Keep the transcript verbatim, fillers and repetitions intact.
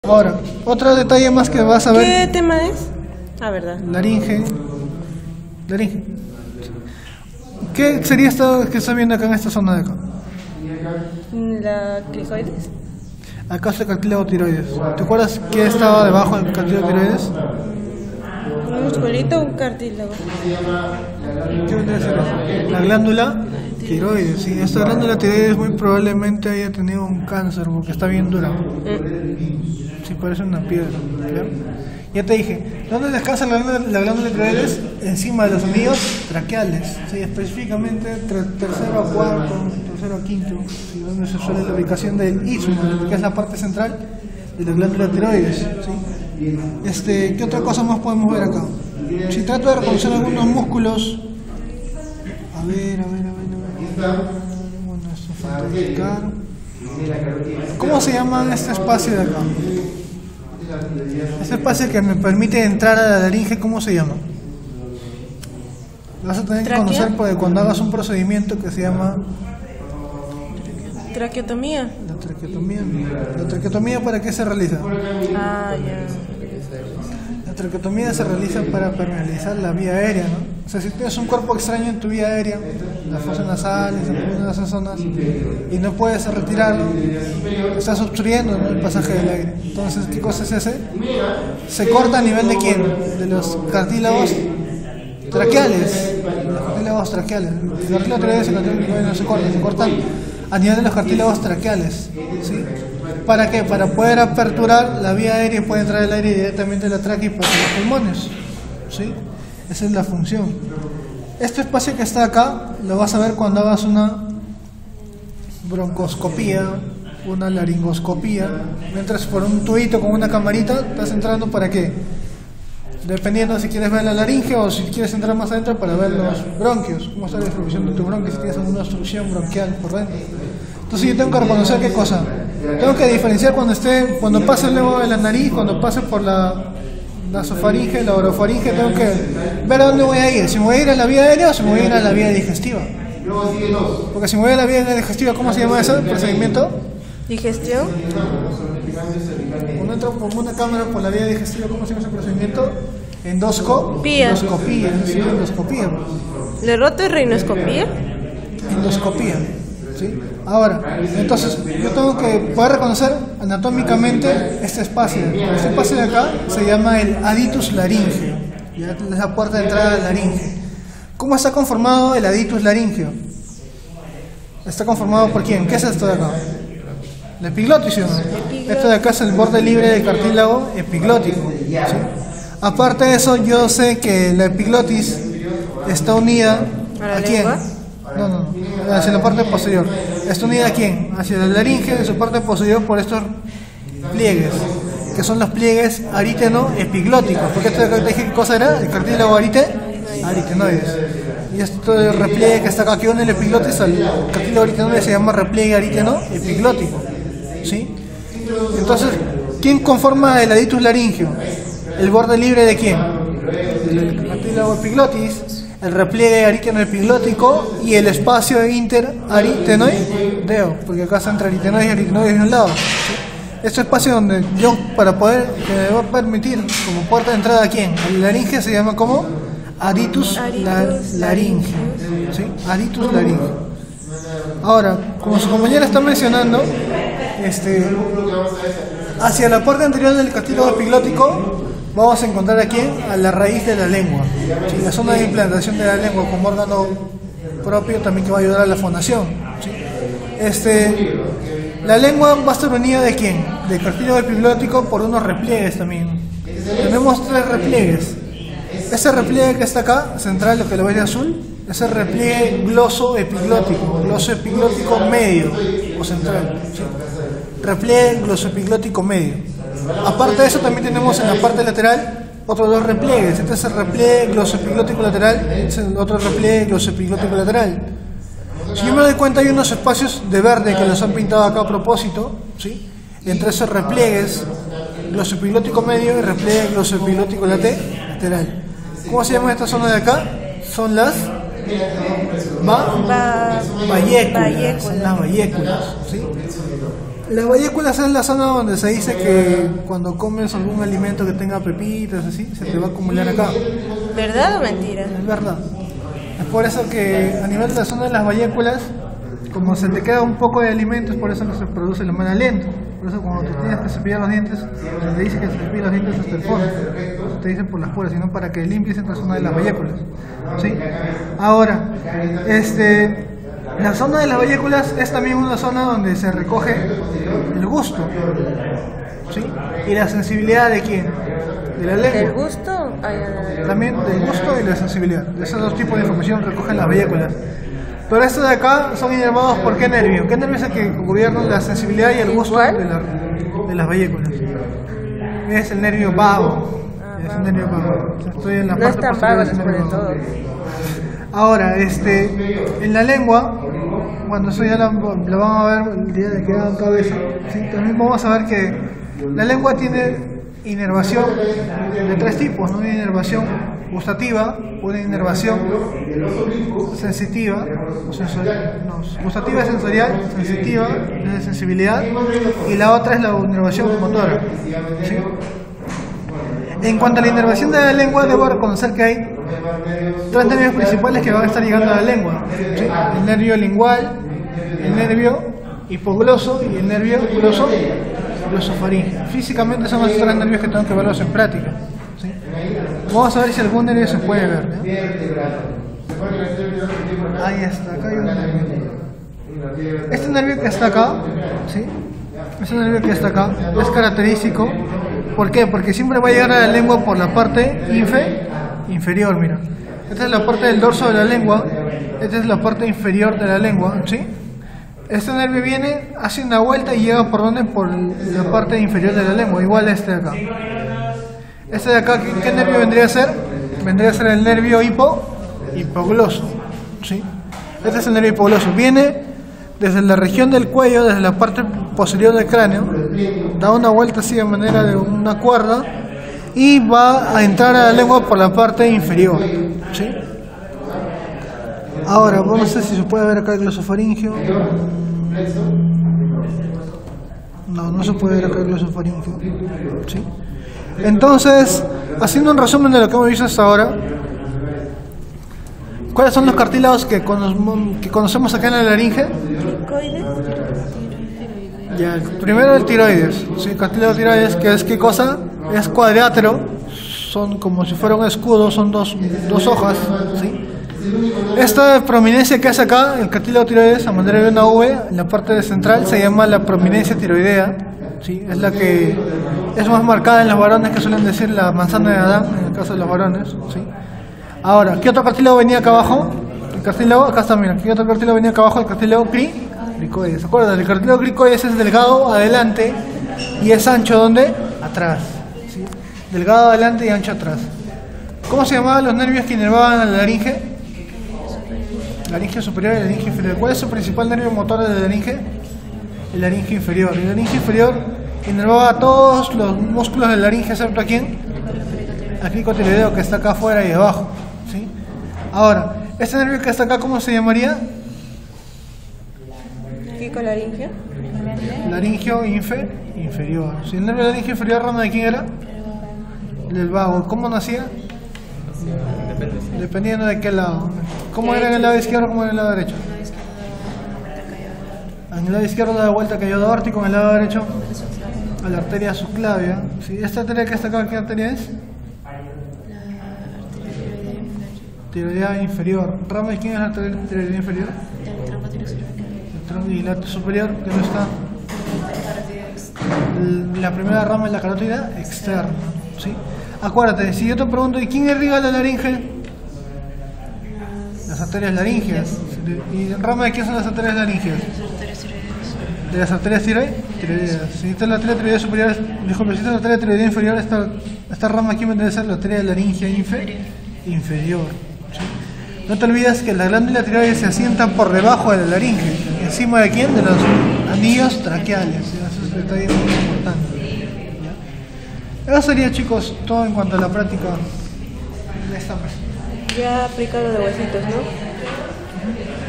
Ahora, otro detalle más que vas a ver. ¿Qué tema es? Ah, verdad. Laringe. Laringe. ¿Qué sería esto que estás viendo acá en esta zona de acá? La cricoides. Acá está el cartílago tiroides. ¿Te acuerdas qué estaba debajo del cartílago tiroides? Un musculito o un cartílago. ¿Qué vendría a ser eso? La glándula tiroides. Sí, esta glándula tiroides muy probablemente haya tenido un cáncer porque está bien dura. Mm. Sí, parece una piedra. ¿Claro? Ya te dije, ¿dónde descansa la glándula, la glándula tiroides? Encima de los anillos traqueales, sí, específicamente ter tercero a cuarto, tercero a quinto, sí, donde se suele la ubicación del istmo, que es la parte central de la glándula tiroides. ¿Sí? Este, ¿qué otra cosa más podemos ver acá? Si trato de reconocer algunos músculos, a ver, a ver, a ver, a ver. Bueno, esto falta indicar. ¿Cómo se llama este espacio de acá? Este espacio que me permite entrar a la laringe, ¿cómo se llama? Vas a tener que ¿Tráquea? conocer porque cuando hagas un procedimiento que se llama Traqueotomía. la traqueotomía. ¿La traqueotomía para qué se realiza? Ah, ya. La traqueotomía se realiza para permeabilizar la vía aérea, ¿no? O sea, si tienes un cuerpo extraño en tu vía aérea, las fosas nasales, en esas zonas, y no puedes retirarlo, estás obstruyendo, ¿no?, el pasaje del aire. Entonces, ¿qué cosa se hace? Se corta a nivel de quién? De los cartílagos traqueales. Los cartílagos traqueales. El cartílago tiroides y el cartílago tiroides no se cortan, se cortan a nivel de los cartílagos traqueales. ¿Sí? ¿Para qué? Para poder aperturar la vía aérea y puede entrar el aire directamente a la tráquea y pasar los pulmones. ¿Sí? Esa es la función. Este espacio que está acá lo vas a ver cuando hagas una broncoscopía, una laringoscopía. Mientras por un tubito con una camarita estás entrando para qué, dependiendo si quieres ver la laringe o si quieres entrar más adentro para ver los bronquios, cómo está la distribución de tu bronquio, si tienes alguna obstrucción bronquial por dentro. Entonces yo tengo que reconocer qué cosa. Tengo que diferenciar cuando esté, cuando pase luego de la nariz, cuando pase por la nasofaringe, la orofaringe, tengo que ver a dónde voy a ir. Si me voy a ir a la vía aérea o si me voy a ir a la vía digestiva. Porque si me voy a la vía digestiva, ¿cómo se llama ese procedimiento? Digestión. Cuando entro por una cámara por la vía digestiva, ¿cómo se llama ese procedimiento? Endoscopía. Endoscopía, sí, endoscopía. ¿Le roto es reinoscopía? Endoscopía. ¿Sí? Ahora, entonces yo tengo que poder reconocer anatómicamente este espacio. Este espacio de acá se llama el aditus laringeo. Ya es la puerta de entrada al laringe. ¿Cómo está conformado el aditus laringeo? ¿Está conformado por quién? ¿Qué es esto de acá? La epiglotis, ¿no? Esto de acá es el borde libre del cartílago epiglótico. ¿Sí? Aparte de eso, yo sé que la epiglotis está unida ¿a ¿a quién? lengua? No, no, no, hacia la parte posterior. ¿Está unida a quién? Hacia la laringe de su parte posterior por estos pliegues, que son los pliegues ariteno-epiglóticos. Porque esto de acá te dije, ¿qué cosa era? El cartílago arite, aritenoides. Y esto de repliegue que está acá, que une el epiglotis al cartílago aritenoide, se llama repliegue ariteno-epiglótico. ¿Sí? Entonces, ¿quién conforma el aditus laringeo? ¿El borde libre de quién? El cartílago epiglotis, el repliegue ariteno-epiglótico y el espacio inter-aritenoideo, porque acá está entre aritenoides y aritenoides de un lado. ¿Sí? Este espacio donde yo, para poder, que me va a permitir como puerta de entrada a quién, el laringe se llama como aditus la, laringeo. ¿Sí? Aditus laringeo. Ahora, como su compañera está mencionando, este, hacia la parte anterior del cartílago epiglótico vamos a encontrar aquí a la raíz de la lengua, ¿sí? La zona de implantación de la lengua como órgano propio también que va a ayudar a la fonación. ¿Sí? Este, la lengua va a estar unida de quién? Del cartílago epiglótico por unos repliegues también. Tenemos tres repliegues. Ese repliegue que está acá, central, lo que lo ves de azul, es el repliegue glosoepiglótico, glosoepiglótico medio o central. ¿Sí? Repliegue glosoepiglótico medio. Aparte de eso, también tenemos en la parte lateral otros dos repliegues. Este es el repliegue glosoepiglótico lateral, este es el otro repliegue glosoepiglótico lateral. Si yo me doy cuenta, hay unos espacios de verde que los han pintado acá a propósito, ¿sí? Entre esos repliegues, glosoepiglótico medio y repliegue glosoepiglótico lateral. ¿Cómo se llama esta zona de acá? Son las ba Va... bayéculas, bayéculas. son las bayéculas, ¿sí? Las valléculas es la zona donde se dice que cuando comes algún alimento que tenga pepitas, así, se te va a acumular acá. ¿Verdad o mentira? Es verdad. Es por eso que a nivel de la zona de las valléculas, como se te queda un poco de alimento, es por eso que se produce el mal aliento. Por eso cuando tú tienes que cepillar los dientes, se te dice que se cepillen los dientes hasta el fondo. No se te dice por las puras, sino para que limpies esta zona de las valléculas. ¿Sí? Ahora, este... la zona de las valléculas es también una zona donde se recoge el gusto, ¿sí? Y la sensibilidad de quién, de la lengua. ¿El gusto? Ay, ay, ay. También del gusto y la sensibilidad. Esos dos tipos de información recogen las valléculas. Pero estos de acá son inervados por qué nervio. ¿Qué nervio es el que gobierna la sensibilidad y el gusto de, la, de las valléculas? Es el nervio vago. Es el nervio vago. Estoy en la No parte es tan posterior vago del después de nervio vago. todo. Ahora, este, en la lengua, cuando eso ya la, la van a ver el día de que hagan cabeza, ¿sí? También vamos a ver que la lengua tiene inervación de tres tipos, ¿no? Una inervación gustativa, una inervación sensitiva, o sensorial, no, gustativa es sensorial, sensitiva es de sensibilidad, y la otra es la inervación motora, ¿sí? En cuanto a la inervación de la lengua, debo reconocer que hay tres nervios principales que van a estar llegando a la lengua, ¿sí? El nervio lingual, el nervio hipogloso y el nervio gloso, glosofaríngeo. Físicamente son los tres nervios que tengo que verlos en práctica, ¿sí? Vamos a ver si algún nervio se puede ver, ¿no? Ahí está, acá hay un nervio. Este nervio que está acá, ¿sí? Este nervio que está acá es característico. ¿Por qué? Porque siempre va a llegar a la lengua por la parte infe, inferior, mira. Esta es la parte del dorso de la lengua, esta es la parte inferior de la lengua, ¿sí? Este nervio viene, hace una vuelta y llega por donde, por la parte inferior de la lengua, igual este de acá. Este de acá, ¿qué, qué nervio vendría a ser? Vendría a ser el nervio hipo, hipogloso, ¿sí? Este es el nervio hipogloso, viene desde la región del cuello, desde la parte posterior del cráneo, da una vuelta así de manera de una cuerda y va a entrar a la lengua por la parte inferior, ¿sí? Ahora, vamos a ver si se puede ver acá el glosofaringio. No, no se puede ver acá el glosofaringio, ¿sí? Entonces, haciendo un resumen de lo que hemos visto hasta ahora, ¿cuáles son los cartílagos que, cono que conocemos acá en la laringe? Ya, primero el tiroides, ¿sí? El cartílago tiroides, que es ¿qué cosa? Es cuadrilátero, son como si fuera un escudo, son dos, dos hojas, ¿sí? Esta prominencia que hace acá, el cartílago tiroides, a manera de una V, en la parte central, se llama la prominencia tiroidea, ¿sí? Es la que es más marcada en los varones, que suelen decir la manzana de Adán, en el caso de los varones, ¿sí? Ahora, ¿qué otro cartílago venía acá abajo? El cartílago, acá está, mira, ¿qué otro cartílago venía acá abajo? El cartílago cri, cricoides. ¿Se acuerdan? El cartílago cricoides es delgado adelante y es ancho, ¿dónde? Atrás, ¿sí? Delgado adelante y ancho atrás. ¿Cómo se llamaban los nervios que inervaban a la laringe? Laringe superior y laringe inferior. ¿Cuál es su principal nervio motor de la laringe? El laringe inferior. El laringe inferior inervaba a todos los músculos de la laringe, excepto a quién? Al cricotiroideo, que está acá afuera y abajo, ¿sí? Ahora, este nervio que está acá, ¿cómo se llamaría? ¿Crico-laringio? Laringio infe, inferior. Si el nervio laringio inferior, ¿rama de quién era? Del vago. ¿Cómo nacía? Dependiendo de qué lado. ¿Cómo era en el lado izquierdo o cómo era en el lado derecho? En el lado izquierdo da vuelta cayó de aórtico, en el lado derecho a la arteria subclavia, ¿sí? ¿Esta arteria que está acá, qué arteria es? Tiroidea inferior. ¿Rama de quién es la tiroidea inferior? ¿Y la superior? ¿Dónde está? La primera rama es la carótida externa, ¿sí? Acuérdate, si yo te pregunto, ¿y quién irriga la laringe? Las arterias laringeas. ¿Y rama de quién son las arterias laringeas? De las arterias tiroideas. Si esta es la arteria tiroidea superior, disculpe, si esta es la arteria tiroidea inferior, esta, esta rama aquí debe ser la arteria laringea infe, inferior, ¿sí? No te olvides que la glándula tiroides se asientan por debajo de la laringe. ¿Encima de quién? De los anillos traqueales. ¿Sí? Eso es un detalle muy importante, ¿ya? Eso sería, chicos, todo en cuanto a la práctica de esta persona. Ya aplicado de huesitos, ¿no?